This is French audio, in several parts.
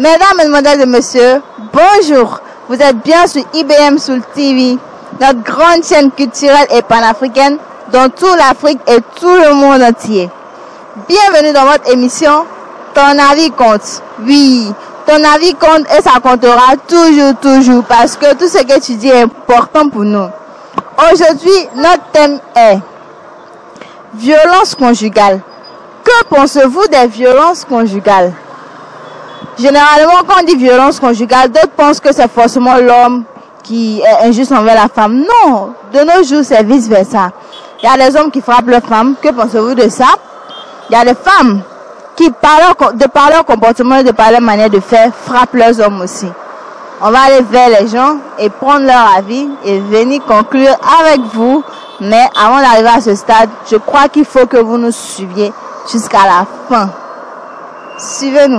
Mesdames, Mesdemoiselles et Messieurs, bonjour. Vous êtes bien sur IBM Soul TV, notre grande chaîne culturelle et panafricaine dans toute l'Afrique et tout le monde entier. Bienvenue dans votre émission Ton avis compte. Oui, ton avis compte et ça comptera toujours parce que tout ce que tu dis est important pour nous. Aujourd'hui, notre thème est violence conjugale. Que pensez-vous des violences conjugales? Généralement, quand on dit violence conjugale, d'autres pensent que c'est forcément l'homme qui est injuste envers la femme. Non, de nos jours, c'est vice-versa. Il y a des hommes qui frappent leurs femmes. Que pensez-vous de ça? Il y a des femmes qui, de par leur comportement et de par leur manière de faire, frappent leurs hommes aussi. On va aller vers les gens et prendre leur avis et venir conclure avec vous. Mais avant d'arriver à ce stade, je crois qu'il faut que vous nous suiviez jusqu'à la fin. Suivez-nous.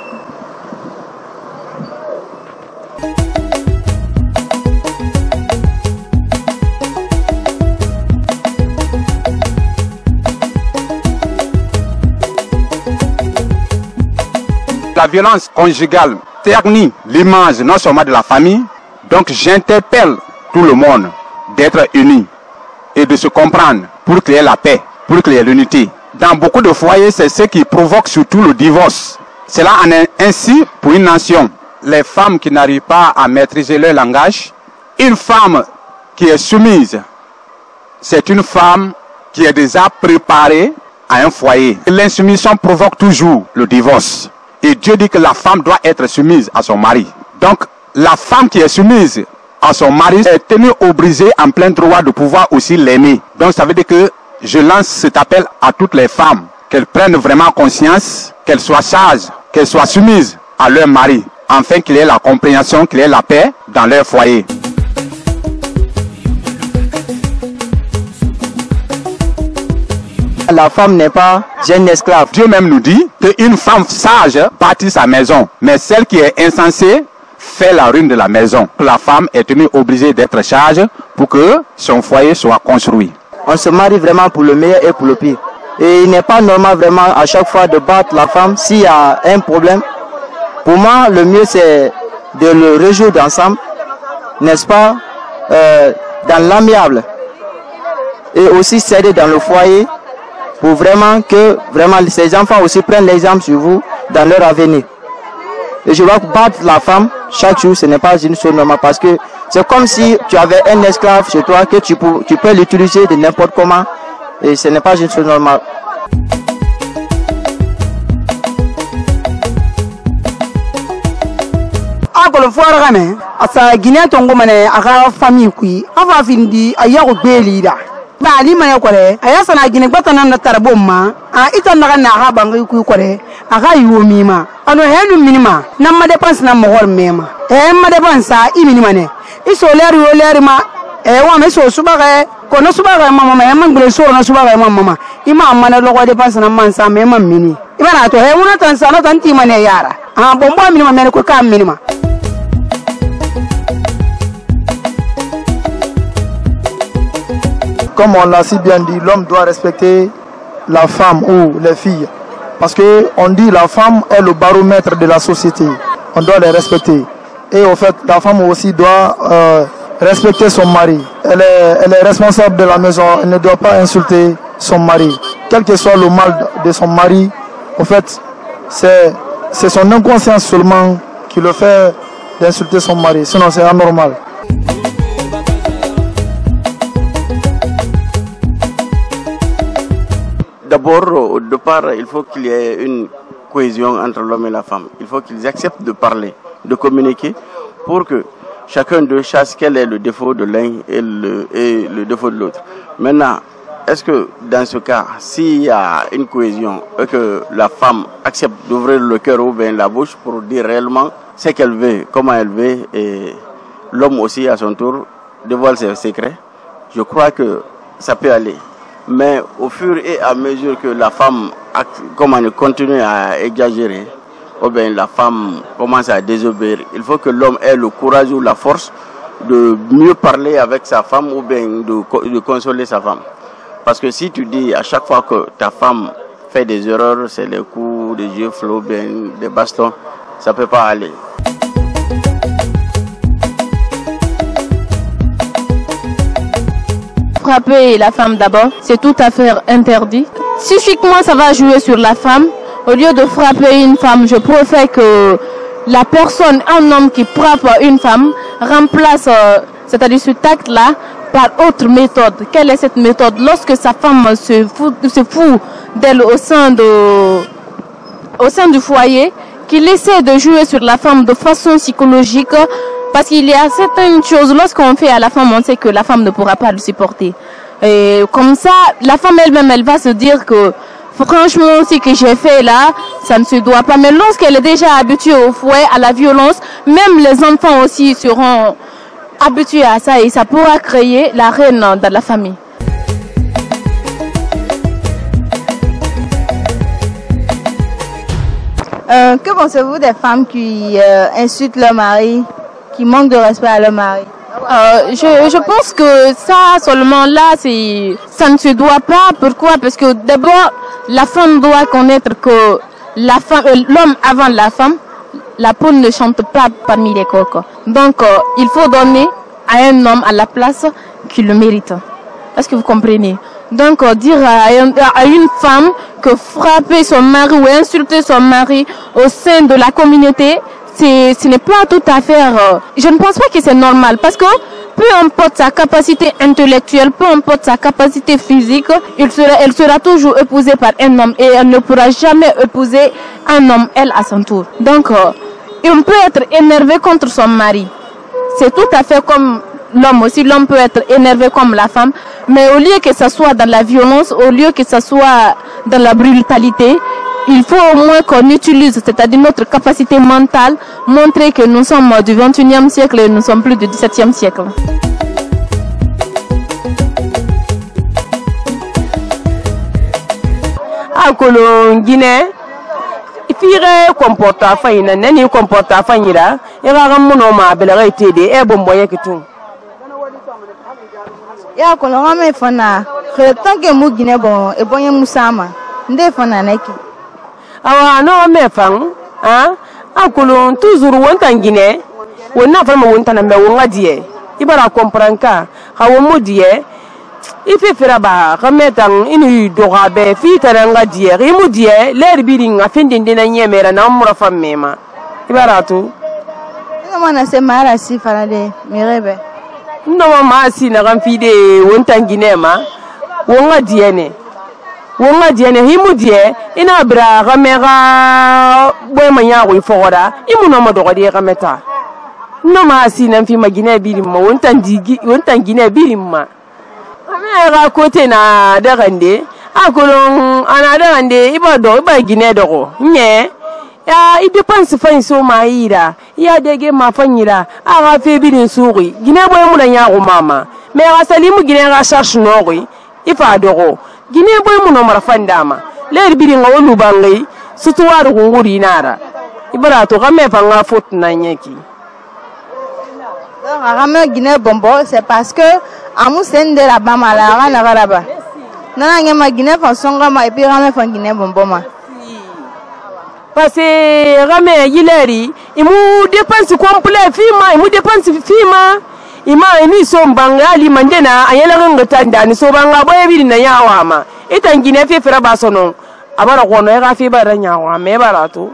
La violence conjugale ternit l'image non seulement de la famille, donc j'interpelle tout le monde d'être unis et de se comprendre pour créer la paix, pour créer l'unité. Dans beaucoup de foyers, c'est ce qui provoque surtout le divorce. Cela en est ainsi pour une nation. Les femmes qui n'arrivent pas à maîtriser leur langage, une femme qui est soumise, c'est une femme qui est déjà préparée à un foyer. L'insoumission provoque toujours le divorce. Et Dieu dit que la femme doit être soumise à son mari. Donc, la femme qui est soumise à son mari est tenue obligée en plein droit de pouvoir aussi l'aimer. Donc, ça veut dire que je lance cet appel à toutes les femmes, qu'elles prennent vraiment conscience, qu'elles soient sages, qu'elles soient soumises à leur mari, afin qu'il y ait la compréhension, qu'il y ait la paix dans leur foyer. La femme n'est pas une esclave. Dieu même nous dit qu'une femme sage bâtit sa maison, mais celle qui est insensée fait la ruine de la maison. La femme est tenue obligée d'être sage pour que son foyer soit construit. On se marie vraiment pour le meilleur et pour le pire. Et il n'est pas normal vraiment à chaque fois de battre la femme s'il y a un problème. Pour moi, le mieux c'est de le résoudre ensemble, n'est-ce pas, dans l'amiable. Et aussi s'aider dans le foyer pour vraiment que ces enfants aussi prennent l'exemple sur vous dans leur avenir. Et je vois que battre la femme chaque jour, ce n'est pas une chose normale parce que c'est comme si tu avais un esclave chez toi que tu peux l'utiliser de n'importe comment et ce n'est pas une chose normale. Akolo fora game asa Guinée tongo mane aga famille kui ava vindi ayago belida ba ali mane kore aya sana Guinée batana na tarbomma a itana na aga bangi kui kore aga yomima ano henu minima na ma dépense na mogor mema ma dépense i minima ne iso leri ma wa me so subaga kono subaga mama ma mangule so na subaga mama ima mana logo dépense na mansa mema mini ibana to una tansa na tanti mane yara bombo minima mene ko kam minima. Comme on l'a si bien dit, l'homme doit respecter la femme ou les filles. Parce que on dit la femme est le baromètre de la société. On doit les respecter. Et au fait, la femme aussi doit respecter son mari. Elle est responsable de la maison. Elle ne doit pas insulter son mari. Quel que soit le mal de son mari, au fait, c'est son inconscience seulement qui le fait d'insulter son mari. Sinon, c'est anormal. D'abord, au départ, il faut qu'il y ait une cohésion entre l'homme et la femme. Il faut qu'ils acceptent de parler, de communiquer, pour que chacun d'eux sache quel est le défaut de l'un et le défaut de l'autre. Maintenant, est-ce que dans ce cas, s'il y a une cohésion et que la femme accepte d'ouvrir le cœur ou bien la bouche pour dire réellement ce qu'elle veut, comment elle veut, et l'homme aussi à son tour dévoile ses secrets, je crois que ça peut aller. Mais au fur et à mesure que la femme continue à exagérer, ou bien la femme commence à désobéir, il faut que l'homme ait le courage ou la force de mieux parler avec sa femme ou bien de consoler sa femme. Parce que si tu dis à chaque fois que ta femme fait des erreurs, c'est les coups, des gifles ou bien des bastons, ça peut pas aller. Frapper la femme d'abord, c'est tout à fait interdit. Psychiquement, ça va jouer sur la femme. Au lieu de frapper une femme, je préfère que la personne, un homme qui frappe une femme, remplace, c'est-à-dire ce acte-là, par autre méthode. Quelle est cette méthode? Lorsque sa femme se fout d'elle au sein du foyer, qu'il essaie de jouer sur la femme de façon psychologique, parce qu'il y a certaines choses, lorsqu'on fait à la femme, on sait que la femme ne pourra pas le supporter. Et comme ça, la femme elle-même, elle va se dire que franchement, ce que j'ai fait là, ça ne se doit pas. Mais lorsqu'elle est déjà habituée au fouet, à la violence, même les enfants aussi seront habitués à ça et ça pourra créer la haine dans la famille. Que pensez-vous des femmes qui insultent leur mari, qui manquent de respect à leur mari? Je pense que ça seulement là, ça ne se doit pas. Pourquoi? Parce que d'abord, la femme doit connaître que l'homme avant la femme, la poule ne chante pas parmi les coqs. Donc, il faut donner à un homme à la place qu'il le mérite. Est-ce que vous comprenez? Donc, dire à une femme que frapper son mari ou insulter son mari au sein de la communauté, ce n'est pas tout à fait... je ne pense pas que c'est normal parce que peu importe sa capacité intellectuelle, peu importe sa capacité physique, elle sera toujours épousée par un homme et elle ne pourra jamais épouser un homme, elle, à son tour. Donc, on peut être énervé contre son mari. C'est tout à fait comme l'homme aussi. L'homme peut être énervé comme la femme, mais au lieu que ce soit dans la violence, au lieu que ce soit dans la brutalité, il faut au moins qu'on utilise, c'est-à-dire notre capacité mentale, montrer que nous sommes du 21e siècle et nous sommes plus du 17e siècle. Akolo Guinée, fire comporta faina, nani comporta faina, ira muno ma belere tede e bomboye kitu. Ya akolo ngame fana, tant que mu Guinée bon e bonye musama, nde fana neki. Awa no me fang, akolo toujours wonta Guinée, wona fa mo wonta na me wonga die. Ibara comprenka, hawo modie. Ife feraba kametang inu dogabe fi taranga die rimu die ler biringa findinde na nyemera na mura famema ibaratu ina mana se mara si farade mirebe no ma si na kan fide wontanginema wonga diene himu die ina bra kamera boy manya ko ifora imu no ma dogade kameta no ma si na fi magine birimma wontangine birimma Amera côté na derande akolon ana derande iba Guinée dogo nye ya i dépense fa so maira ya dege ma fanyira aga fe bidin suri Guinée boy mu na nya ko mama me ga salimu Guinée ga cherche nori ifa dogo Guinée boy mu no mara fandama le bidin ga wolu bangai sutuwaru nguri nara ibara to ga me fa nga faute na nyeki. Donc, Guinée bombo, c'est parce que Amoussen de la Bama, la Rana, non, ma Guinée façon et puis Ramé fan Guinée bombo. Parce que Ramé Yileri, il m'a dépensé complet, il m'a dépensé fima, il m'a mis son bangali mandena, ayela rangotanda, ni so banga boy na yawama. Et en Guinée fait faire basonon, abara kono era fi baranya wa me barato.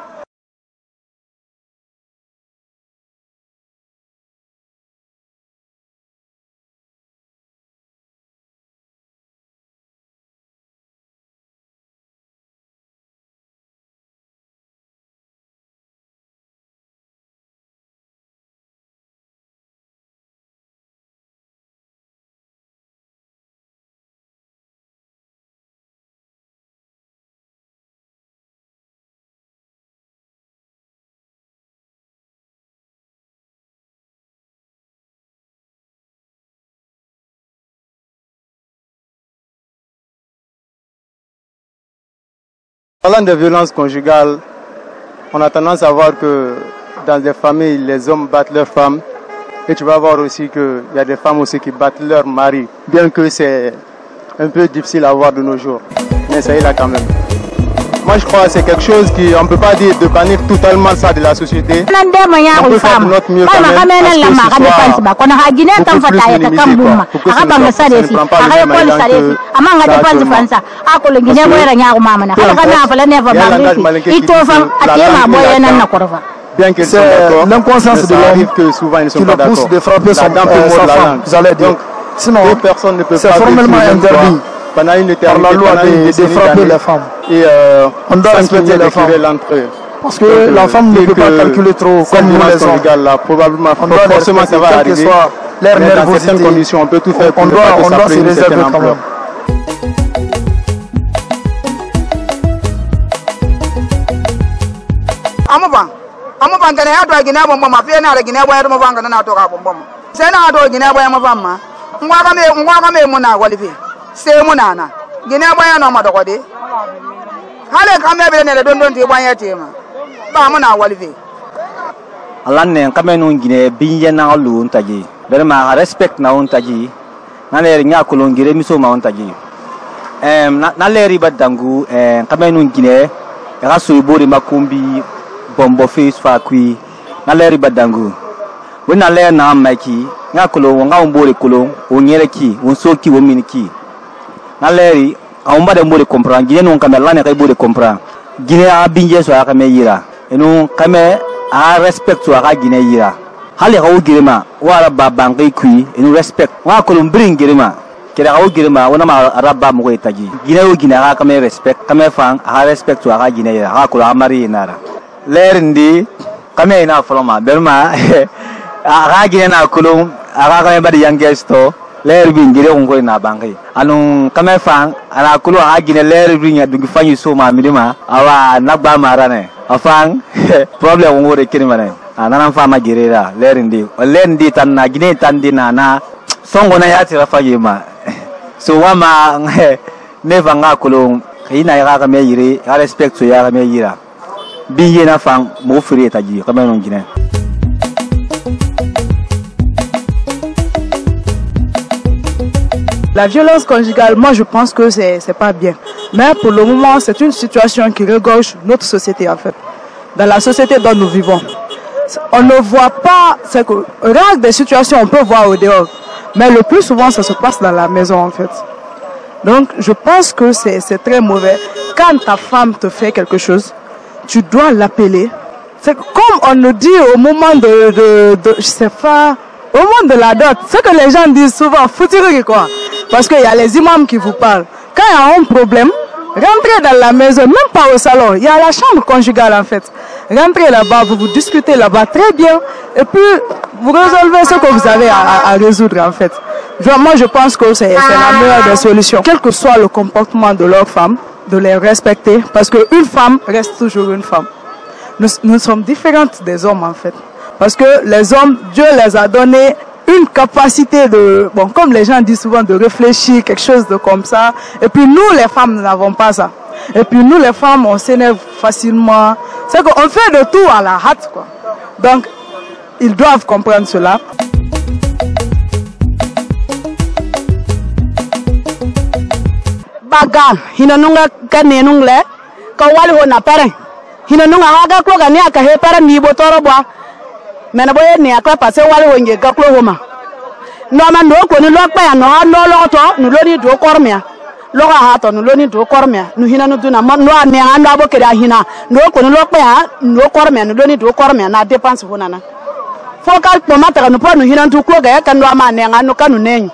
Parlant de violence conjugale, on a tendance à voir que dans des familles, les hommes battent leurs femmes. Et tu vas voir aussi qu'il y a des femmes aussi qui battent leurs maris. Bien que c'est un peu difficile à voir de nos jours. Mais ça y est là quand même. Moi je crois que c'est quelque chose qui, on ne peut pas dire de bannir totalement ça de la société. On peut faire de notre mieux quand même, parce que ce soit un peu plus limité quoi, pour que ce ne prend pas le temps que ça bien que c'est l'inconscience de l'homme que souvent ils ne sont qui pas le pousse d'accord. de frapper sa femme, j'allais dire. Sinon, deux personnes ne peuvent c'est pas formellement interdit pendant une par la loi de frapper les femmes. Et on doit respecter les femmes. Parce que la femme ne peut pas calculer trop comme nous les hommes. Là, probablement, on doit forcément ça va quelle que arriver. soit leur Mais dans nervosité. certaines conditions, on peut tout faire pour On ne pas que ça doit se prenne une réserver certaine quand même. ampleur. Ama bangane ya to gina bomba ma fe na da gina boyar ma bangane na to ka bomba ma sai na to gina boyar ma famma ngwa ka me muna walifi sai muna na gina boyar no ma da kode hale ka me be ne da don te boyar te ma ba muna walifi Allah ne kame nun gine binye na lu untaji bere ma respect na untaji na le nya kulon gire miso ma untaji na le riba dangu kame nun gine ya so ibori makumbi bombo face fa kui na le riba dangu wona le na maki nya kulon nga umbori kulon onyere ki unsoki wo miniki na le ri aumba de mbori comprendre gine nun kame la ne kay bori comprendre gine a binye so ya kame yira enu kame a respect to aga gine yira hali ga ugirima wala babangai kui enu respect wa kolum bring girima kira ga ugirima wana ma rabba mo itaji gine ugina ga kame respect kame fang a respect to aga gine yira ha kula amari nara lerndi kame ina foloma berma aga gine na kolum aga kame badi yangesto ler bingire ngo na bangai anu kame fang ana kulu aga gine ler binya dungi fanyi so ma midima awa nagba marane afang problem ngore kini mane anana fama girera lendi tan na gine tan dinana songo na yati rafa yema so wama never nga kulung kina ya ka me yire ya respect so ya ka me yira biye na fang mo firi taji ka me non gine. La violence conjugale, moi je pense que c'est pas bien. Mais pour le moment, c'est une situation qui regorge notre société en fait. Dans la société dont nous vivons. On ne voit pas, c'est que rare des situations on peut voir au dehors. Mais le plus souvent ça se passe dans la maison en fait. Donc je pense que c'est très mauvais. Quand ta femme te fait quelque chose, tu dois l'appeler. C'est comme on nous dit au moment je sais pas, au moment de la dot. Ce que les gens disent souvent, foutiré quoi. Parce qu'il y a les imams qui vous parlent. Quand il y a un problème, rentrez dans la maison, même pas au salon. Il y a la chambre conjugale en fait. Rentrez là-bas, vous discutez là-bas très bien. Et puis, vous résolvez ce que vous avez à résoudre en fait. Moi, je pense que c'est la meilleure des solutions. Quel que soit le comportement de leur femme, de les respecter. Parce qu'une femme reste toujours une femme. Nous sommes différentes des hommes en fait. Parce que les hommes, Dieu les a donné une capacité de, bon, comme les gens disent souvent, de réfléchir, quelque chose de comme ça. Et puis nous, les femmes, nous n'avons pas ça. Et puis nous, les femmes, on s'énerve facilement. C'est qu'on fait de tout à la hâte, quoi. Donc, ils doivent comprendre cela. Baga, hinanunga kanenungle, kawali ho na pare. Hinanunga haga klo gani aka he pare ni botoro bwa. Mena boye ni akla pase wali ho nge gaklo homa. No man do ko ni lokpa ya no ha no lo to no lo ni do kormia. Lo ha to no lo ni do kormia. No hinanu du na mo no ane ando abokere hina. No ko ni lokpa ya no kormia no lo ni do kormia na dépense ho nana. Focal po mata no po no hinanu klo ga kan do ma ne ngano kanu nenyu.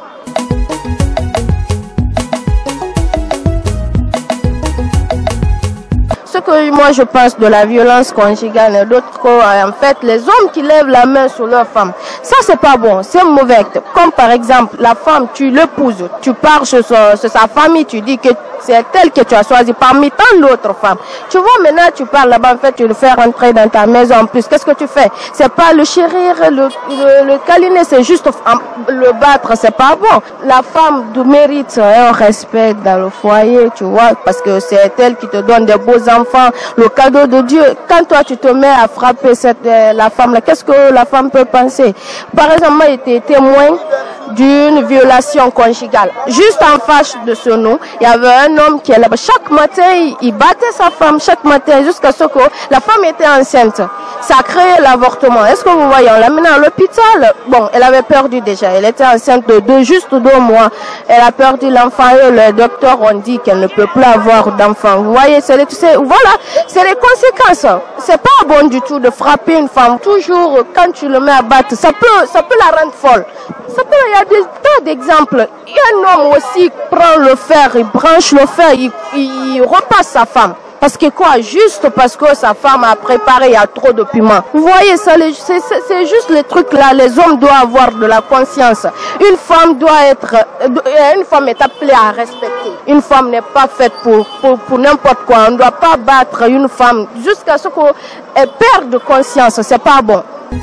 Ce que moi je pense de la violence conjugale et d'autres, en fait, les hommes qui lèvent la main sur leur femme, ça c'est pas bon, c'est mauvais. Comme par exemple, la femme, tu l'épouses, tu pars sur sa famille, tu dis que c'est elle que tu as choisi parmi tant d'autres femmes. Tu vois, maintenant tu parles là-bas, en fait, tu le fais rentrer dans ta maison en plus. Qu'est-ce que tu fais? C'est pas le chérir, le câliner, c'est juste le battre, c'est pas bon. La femme mérite un respect dans le foyer, tu vois, parce que c'est elle qui te donne des beaux enfants, le cadeau de Dieu. Quand toi tu te mets à frapper la femme là, qu'est-ce que la femme peut penser? Par exemple, moi j'étais témoin d'une violation conjugale. Juste en face de ce nom, il y avait un homme qui est là-bas. Chaque matin, il battait sa femme, chaque matin, jusqu'à ce que la femme était enceinte. Ça a créé l'avortement. Est-ce que vous voyez, on l'a menée à l'hôpital. Bon, elle avait perdu déjà. Elle était enceinte de juste 2 mois. Elle a perdu l'enfant et le docteur ont dit qu'elle ne peut plus avoir d'enfant. Vous voyez, c'est les conséquences. C'est pas bon du tout de frapper une femme. Toujours, quand tu le mets à battre, ça peut la rendre folle. Il y a des tas d'exemples. Il y a un homme aussi qui prend le fer, il branche le fer, il repasse sa femme. Parce que quoi? Juste parce que sa femme a préparé, il y a trop de piment. Vous voyez, ça, c'est juste les trucs là. Les hommes doivent avoir de la conscience. Une femme est appelée à respecter. Une femme n'est pas faite pour n'importe quoi. On ne doit pas battre une femme jusqu'à ce qu'elle perde conscience. C'est pas bon.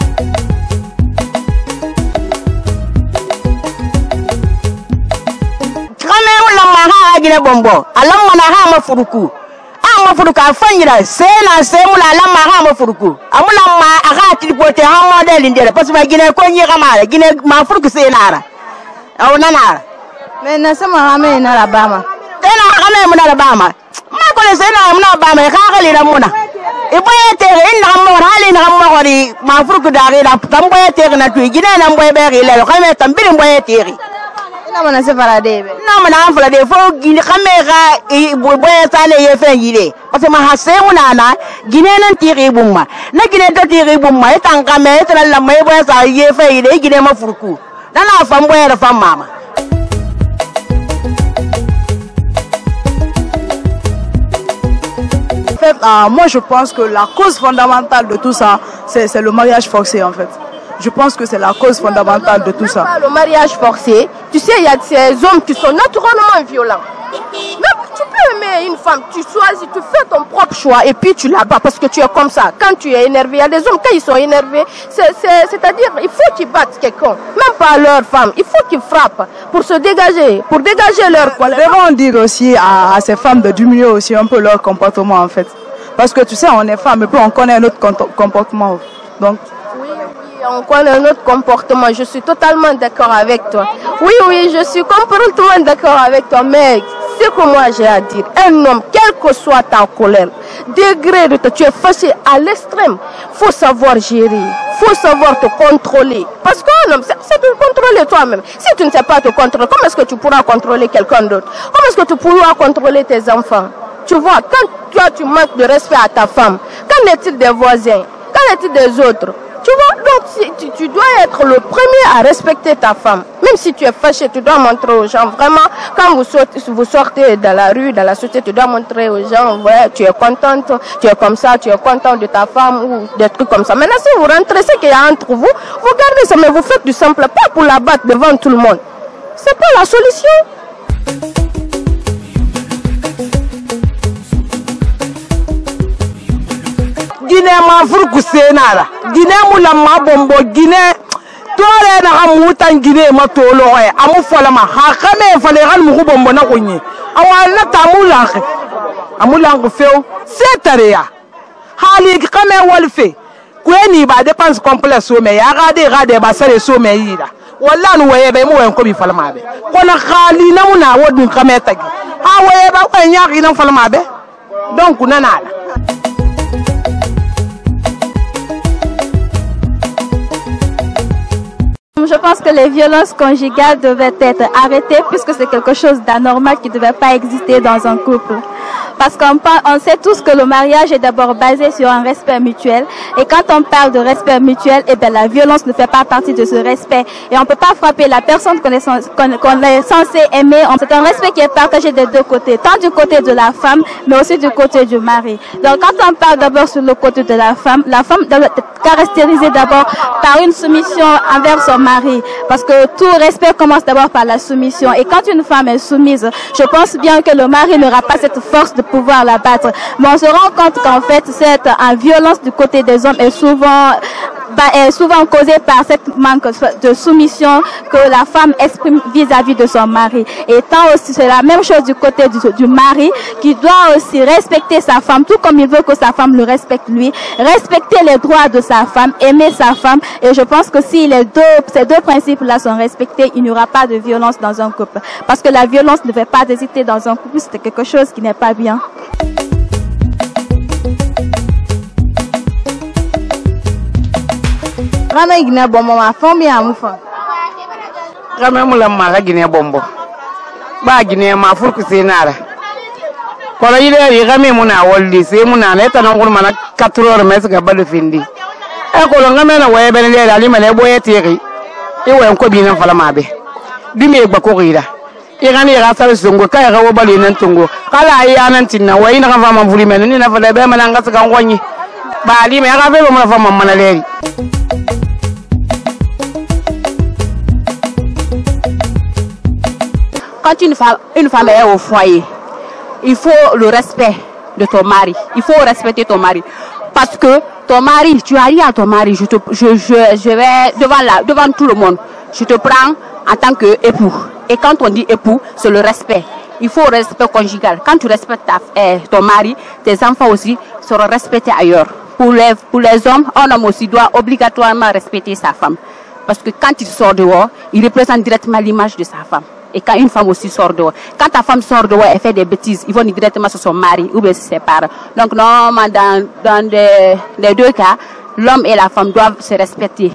Mafuruka fanyira sena semula lama ha mafuruku amula ma aga tripote ha model ndere parce que gine ko nyi kamara gine mafuruku senara au nanara mais na sama rame na Alabama tena rame muna Alabama ma ko le sena muna Alabama ka ga lira muna iboye tere inna mo hali na mo ri mafuruku dare la tamboye tere na tu gine na mboye be ri le kame tambiri mboye tere mana se fara debe na mana fara de fo gine kamera boye sale ye fe yire parce que ma hase unana gine nan tiri bumma na gine ta tiri bumma etan kamera etan la mai boye sa ye fe yire gine ma furku na fam boye ra fam mama. En fait, moi je pense que la cause fondamentale de tout ça, c'est le mariage forcé en fait. Je pense que c'est la cause fondamentale de tout ça. Le mariage forcé, tu sais, il y a ces hommes qui sont naturellement violents. Même tu peux aimer une femme, tu choisis, tu fais ton propre choix et puis tu la bats parce que tu es comme ça. Quand tu es énervé, il y a des hommes, quand ils sont énervés, c'est-à-dire il faut qu'ils battent quelqu'un, même pas leur femme, il faut qu'ils frappent pour se dégager, pour dégager leur colère. Devons dire aussi à ces femmes de diminuer aussi un peu leur comportement en fait. Parce que tu sais, on est femme et puis on connaît notre comportement. Donc, on connaît notre comportement, je suis totalement d'accord avec toi. Oui, je suis complètement d'accord avec toi, mais c'est que moi j'ai à dire, un homme, quelle que soit ta colère, degré de toi, tu es fâché à l'extrême, faut savoir gérer, faut savoir te contrôler. Parce qu'un homme, c'est de contrôler toi-même. Si tu ne sais pas te contrôler, comment est-ce que tu pourras contrôler quelqu'un d'autre? Comment est-ce que tu pourras contrôler tes enfants? Tu vois, quand toi tu manques de respect à ta femme, qu'en est-il des voisins? Qu'en est-il des autres? Tu vois, donc tu dois être le premier à respecter ta femme. Même si tu es fâché, tu dois montrer aux gens, vraiment, quand vous sortez dans la rue, dans la société, tu dois montrer aux gens, ouais, tu es contente, tu es comme ça, tu es content de ta femme ou des trucs comme ça. Maintenant, si vous rentrez, ce qu'il y a entre vous, vous gardez ça, mais vous faites du simple, pas pour la battre devant tout le monde. C'est pas la solution. Guinée ma furku senara Guinée mula ma bombo Guinée tore na amuta Guinée ma tolo e amu fola ma ha kame fale gal mu bombo na kunyi awala tamulange amulange feu setaria hali kame wolfe kweni ba dépense complète so me ya gade ba sare so me yida walla nu waye be mu wen ko bi fala ma be kona khali na muna wodun kame tagi ha waye ba ko nyaaki na fala ma be donc nanala. Je pense que les violences conjugales devaient être arrêtées puisque c'est quelque chose d'anormal qui ne devait pas exister dans un couple. Parce qu'on sait tous que le mariage est d'abord basé sur un respect mutuel. Et quand on parle de respect mutuel, eh bien, la violence ne fait pas partie de ce respect. Et on ne peut pas frapper la personne qu'on est censé aimer. C'est un respect qui est partagé des deux côtés, tant du côté de la femme, mais aussi du côté du mari. Donc quand on parle d'abord sur le côté de la femme doit être caractérisée d'abord par une soumission envers son mari. Parce que tout respect commence d'abord par la soumission. Et quand une femme est soumise, je pense bien que le mari n'aura pas cette force de pouvoir la battre. Mais on se rend compte qu'en fait, cette violence du côté des hommes est souvent est souvent causée par cette manque de soumission que la femme exprime vis-à-vis de son mari. Et tant aussi, c'est la même chose du côté du mari qui doit aussi respecter sa femme, tout comme il veut que sa femme le respecte lui, respecter les droits de sa femme, aimer sa femme. Et je pense que si ces deux principes-là sont respectés, il n'y aura pas de violence dans un couple. Parce que la violence ne fait pas d'hésiter dans un couple, c'est quelque chose qui n'est pas bien. Rana igna bombo ma fam ya mufa. Rame mula ma gine bombo. Ba gine ma furku senara. Kola yile ri game muna woldi se muna leta na ngul mana 4 heures mes ga balu findi. E ko lo ngame na waye ben le ali mane boye tiri. E waye ko bi nan fala mabe. Dime gba ko rira. E gani ra sa sungo kay ga wo bali nan tungo. Kala ayi anan tinna wayi na fa ma vuli men ni na fa le be mana ngasa ga ngoni. Ba ali me ga be mo na fa ma mana leri. Quand une femme est au foyer, il faut le respect de ton mari. Il faut respecter ton mari. Parce que ton mari, tu as dit à ton mari, je vais devant tout le monde, je te prends en tant qu'époux. Et quand on dit époux, c'est le respect. Il faut le respect conjugal. Quand tu respectes ton mari, tes enfants aussi seront respectés ailleurs. Pour les hommes, un homme aussi doit obligatoirement respecter sa femme. Parce que quand il sort dehors, il représente directement l'image de sa femme. Et quand une femme aussi sort dehors, quand ta femme sort dehors, elle fait des bêtises, ils vont directement sur son mari ou bien se séparent. Donc normalement, dans les deux cas, l'homme et la femme doivent se respecter.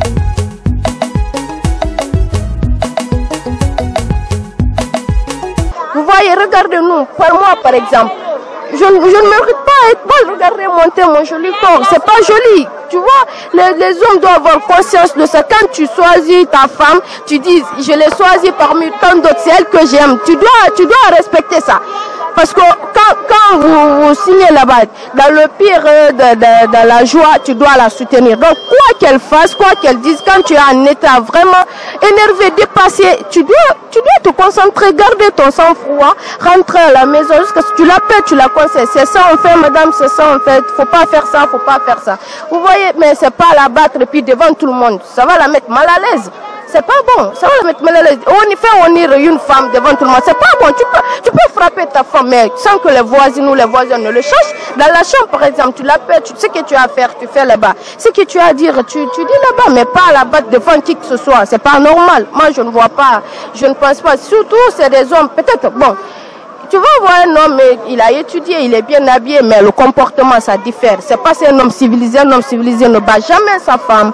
Vous voyez, regardez-nous, par moi par exemple. Je ne mérite pas être mal. Regardez monter mon joli corps. C'est pas joli. Tu vois, les hommes doivent avoir conscience de ça. Quand tu choisis ta femme, tu dis, je l'ai choisie parmi tant d'autres, c'est elle que j'aime. Tu dois respecter ça. Parce que quand vous signez là-bas, dans le pire de la joie, tu dois la soutenir. Donc, quoi qu'elle fasse, quoi qu'elle dise, quand tu es en état vraiment énervé, dépassé, tu dois te concentrer, garder ton sang-froid, rentrer à la maison jusqu'à ce que tu l'appelles, tu la conseilles. C'est ça on fait, madame, c'est ça on fait. Faut pas faire ça, faut pas faire ça. Vous voyez, mais c'est pas la battre et puis devant tout le monde. Ça va la mettre mal à l'aise. C'est pas bon, ça va la mettre mal à l'aise. On y fait honneur une femme devant tout le monde, c'est pas bon. Tu peux frapper ta femme, mais sans que les voisins ou les voisins ne le sachent. Dans la chambre, par exemple, tu l'appelles, tu sais ce que tu as à faire, tu fais là-bas. Ce que tu as à dire, tu dis là-bas, mais pas là-bas devant qui que ce soit. C'est pas normal. Moi, je ne vois pas, je ne pense pas. Surtout, c'est des hommes, peut-être, bon. Tu vas voir un homme, il a étudié, il est bien habillé, mais le comportement, ça diffère. C'est pas un homme civilisé ne bat jamais sa femme.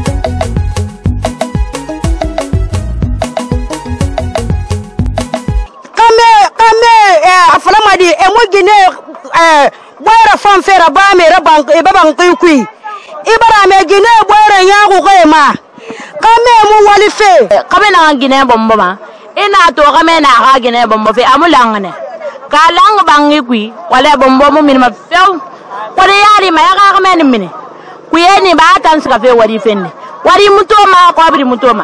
Afalamadi emo gine boyra fam fera ba me rabang e babang kui ibara me gine boyra nyago kema kame mu walife kame na gine bombo ma ina to kame na ga gine bombo fe amulangane kalang bangi kui wala bombo mu min ma few wala yari ma ga kame ni mine kuyeni ba tan ska fe wari fenne wari mutoma ko abri mutoma.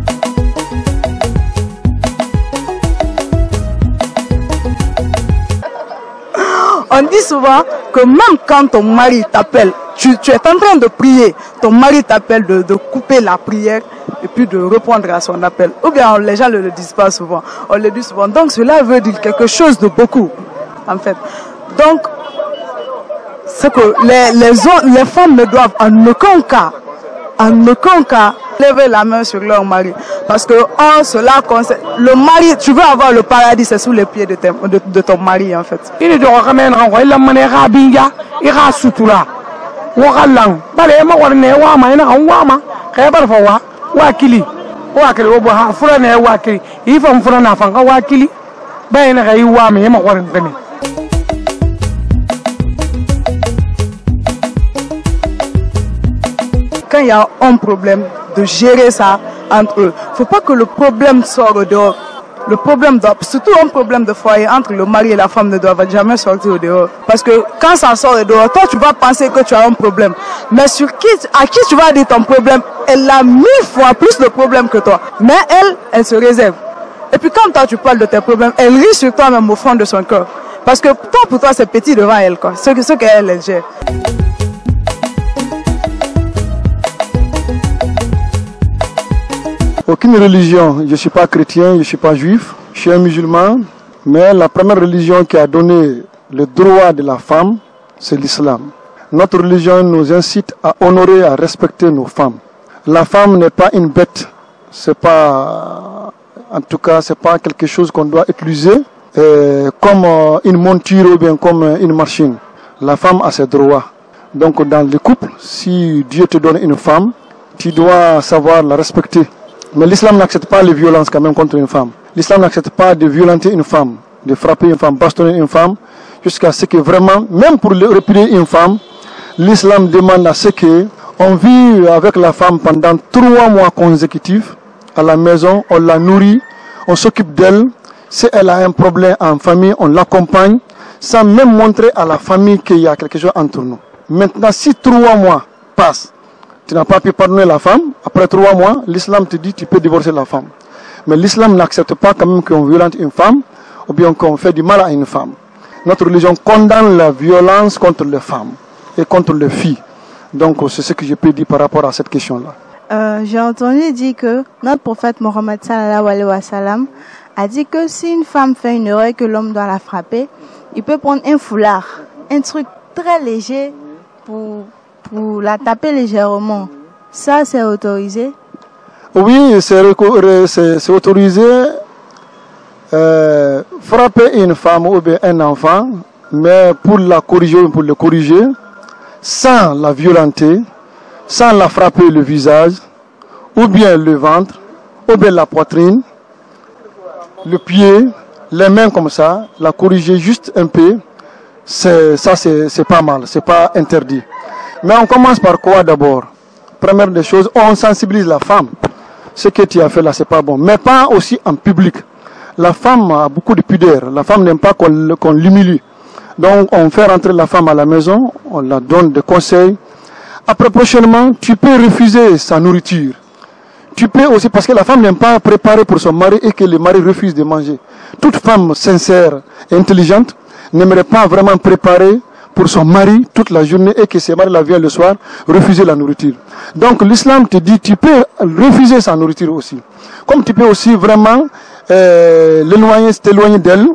On dit souvent que même quand ton mari t'appelle, tu es en train de prier, ton mari t'appelle de couper la prière et puis de répondre à son appel. Ou bien les gens ne le disent pas souvent, on le dit souvent. Donc cela veut dire quelque chose de beaucoup, en fait. Donc, c'est que les femmes ne doivent en aucun cas lever la main sur leur mari. Parce que cela concerne le mari, tu veux avoir le paradis, c'est sous les pieds de ton mari en fait. Il doit quand même renvoyer la monnaie rabinga, il a sutura. Wakalang, balema warne wama ina wama, kaybar fawa, wakili obo ha fura ne wakili, ifam fura na fanga wakili, bayina kay wama yema warin kani. Quand il y a un problème, de gérer ça entre eux. Il ne faut pas que le problème sorte dehors. Le problème, surtout un problème de foyer entre le mari et la femme ne doivent jamais sortir au dehors. Parce que quand ça sort dehors, toi tu vas penser que tu as un problème. Mais à qui tu vas dire ton problème, elle a 1000 fois plus de problèmes que toi. Mais elle se réserve. Et puis quand toi tu parles de tes problèmes, elle rit sur toi même au fond de son cœur. Parce que pour toi c'est petit devant elle, quoi. Ce qu'elle gère. aucune religion. Je ne suis pas chrétien, je ne suis pas juif, je suis un musulman. Mais la première religion qui a donné le droit de la femme, c'est l'islam. Notre religion nous incite à honorer, à respecter nos femmes. La femme n'est pas une bête, c'est pas, en tout cas, c'est pas quelque chose qu'on doit utiliser comme une monture ou bien comme une machine. La femme a ses droits. Donc dans le couple, si Dieu te donne une femme, tu dois savoir la respecter. Mais l'islam n'accepte pas les violences quand même contre une femme. L'islam n'accepte pas de violenter une femme, de frapper une femme, bastonner une femme, jusqu'à ce que vraiment, même pour répudier une femme, l'islam demande à ce qu'on vit avec la femme pendant 3 mois consécutifs à la maison, on la nourrit, on s'occupe d'elle. Si elle a un problème en famille, on l'accompagne, sans même montrer à la famille qu'il y a quelque chose entre nous. Maintenant, si 3 mois passent, tu n'as pas pu pardonner la femme, après 3 mois, l'islam te dit que tu peux divorcer la femme. Mais l'islam n'accepte pas quand même qu'on violente une femme, ou bien qu'on fait du mal à une femme. Notre religion condamne la violence contre les femmes et contre les filles. Donc c'est ce que je peux dire par rapport à cette question-là. J'ai entendu dire que notre prophète Mohammed sallallahu alayhi wa sallam a dit que si une femme fait une erreur et que l'homme doit la frapper, il peut prendre un foulard, un truc très léger pour la taper légèrement. Ça, c'est autorisé? Oui, c'est autorisé. Frapper une femme ou bien un enfant, mais pour la corriger ou pour le corriger, sans la violenter, sans la frapper le visage, ou bien le ventre, ou bien la poitrine, le pied, les mains comme ça, la corriger juste un peu, c'est pas mal, c'est pas interdit. Mais on commence par quoi d'abord? Première des choses, on sensibilise la femme. Ce que tu as fait là, c'est pas bon. Mais pas aussi en public. La femme a beaucoup de pudeur. La femme n'aime pas qu'on l'humilie. Donc on fait rentrer la femme à la maison, on la donne des conseils. Après prochainement, tu peux refuser sa nourriture. Tu peux aussi, parce que la femme n'aime pas préparer pour son mari et que le mari refuse de manger. Toute femme sincère et intelligente n'aimerait pas vraiment préparer pour son mari toute la journée et que ce mari la vient le soir refuser la nourriture. Donc l'islam te dit tu peux refuser sa nourriture aussi. Comme tu peux aussi vraiment t'éloigner d'elle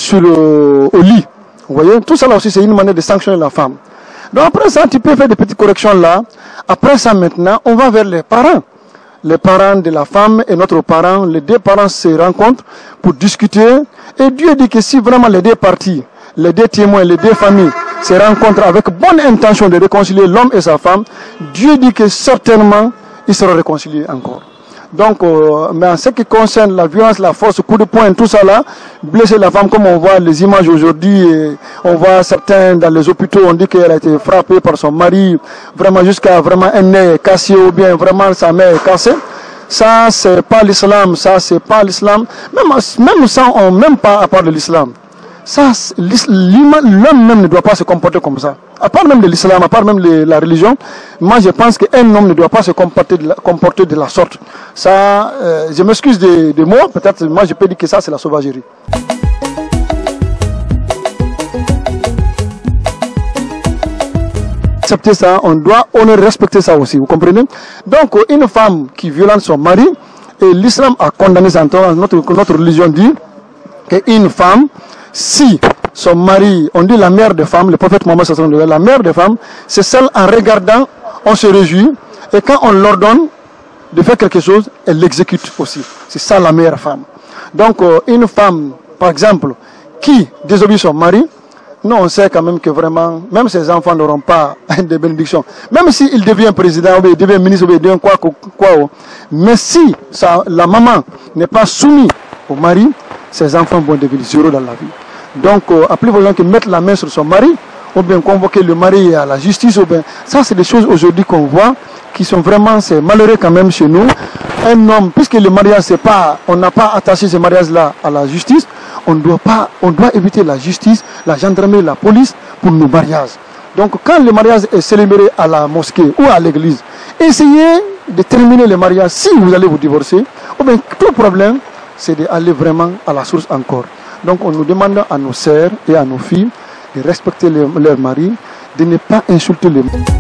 au lit. Vous voyez, tout ça là aussi c'est une manière de sanctionner la femme. Donc après ça tu peux faire des petites corrections là. Après ça maintenant on va vers les parents. Les parents de la femme et notre parent, les 2 parents se rencontrent pour discuter. Et Dieu dit que si vraiment les 2 parties, les 2 témoins, les 2 familles se rencontrent avec bonne intention de réconcilier l'homme et sa femme, Dieu dit que certainement ils seront réconciliés encore. Donc, mais en ce qui concerne la violence, la force, coup de poing, tout ça là, blesser la femme comme on voit les images aujourd'hui, on voit certains dans les hôpitaux, on dit qu'elle a été frappée par son mari, vraiment jusqu'à vraiment un nez cassé ou bien vraiment sa main est cassée. Ça, c'est pas l'islam, ça, c'est pas l'islam. Même ça, même pas à part de l'islam. Ça, l'homme même ne doit pas se comporter comme ça. À part même de l'islam, à part même de la religion, moi je pense qu'un homme ne doit pas se comporter de la sorte. Ça, je m'excuse des mots, peut-être moi je peux dire que ça c'est la sauvagerie. Accepter ça, on doit respecter ça aussi, vous comprenez? Donc une femme qui violente son mari, et l'islam a condamné ça, notre religion dit qu'une femme, si son mari, on dit la mère des femmes, le prophète Mohammed sallallahu alayhi wa sallam, la mère des femmes, c'est celle en regardant, on se réjouit, et quand on l'ordonne de faire quelque chose, elle l'exécute aussi. C'est ça la meilleure femme. Donc une femme, par exemple, qui désobéit son mari, nous on sait quand même que vraiment, même ses enfants n'auront pas de bénédiction. Même s'il devient président, ou il devient ministre, ou il devient quoi, mais si la maman n'est pas soumise au mari, ses enfants vont devenir zéro dans la vie. Donc, appelez vos gens qui mettent la main sur son mari, ou bien convoquer le mari à la justice, ou bien... Ça, c'est des choses aujourd'hui qu'on voit, qui sont vraiment, c'est malheureux quand même chez nous. Un homme, puisque le mariage, c'est pas... On n'a pas attaché ce mariage-là à la justice, on doit éviter la justice, la gendarmerie, la police, pour nos mariages. Donc, quand le mariage est célébré à la mosquée ou à l'église, essayez de terminer le mariage si vous allez vous divorcer, ou bien tout problème, c'est d'aller vraiment à la source encore. Donc on nous demande à nos sœurs et à nos filles de respecter leurs maris, de ne pas insulter les maris.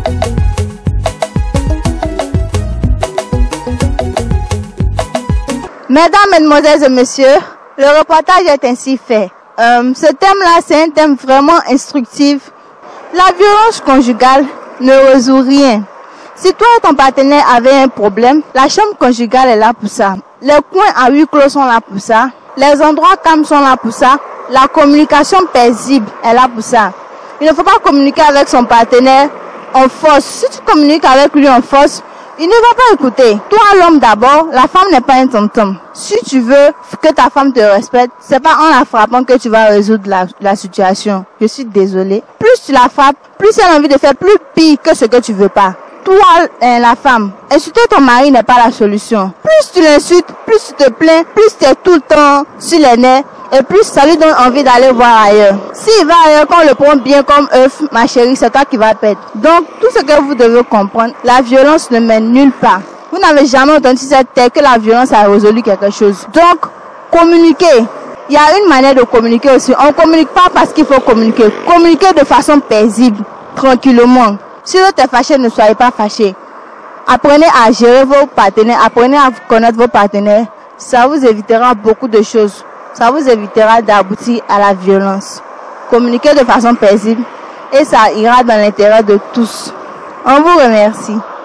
Mesdames, Mesdemoiselles et Messieurs, le reportage est ainsi fait. Ce thème-là, c'est un thème vraiment instructif. La violence conjugale ne résout rien. Si toi et ton partenaire avaient un problème, la chambre conjugale est là pour ça. Les coins à huis clos sont là pour ça. Les endroits calmes sont là pour ça. La communication paisible est là pour ça. Il ne faut pas communiquer avec son partenaire en force. Si tu communiques avec lui en force, il ne va pas écouter. Toi, l'homme d'abord, la femme n'est pas un tom-tom. Si tu veux que ta femme te respecte, c'est pas en la frappant que tu vas résoudre la situation. Je suis désolée. Plus tu la frappes, plus elle a envie de faire plus pire que ce que tu veux pas. Toi, la femme, insulter ton mari n'est pas la solution. Plus tu l'insultes, plus tu te plains, plus tu es tout le temps sur les nerfs, et plus ça lui donne envie d'aller voir ailleurs. S'il va ailleurs, qu'on le prend bien comme œuf, ma chérie, c'est toi qui vas perdre. Donc, tout ce que vous devez comprendre, la violence ne mène nulle part. Vous n'avez jamais entendu cette terre que la violence a résolu quelque chose. Donc, communiquer. Il y a une manière de communiquer aussi. On ne communique pas parce qu'il faut communiquer. Communiquer de façon paisible, tranquillement. Si l'autre est fâché, ne soyez pas fâché. Apprenez à gérer vos partenaires, apprenez à connaître vos partenaires. Ça vous évitera beaucoup de choses. Ça vous évitera d'aboutir à la violence. Communiquez de façon paisible et ça ira dans l'intérêt de tous. On vous remercie.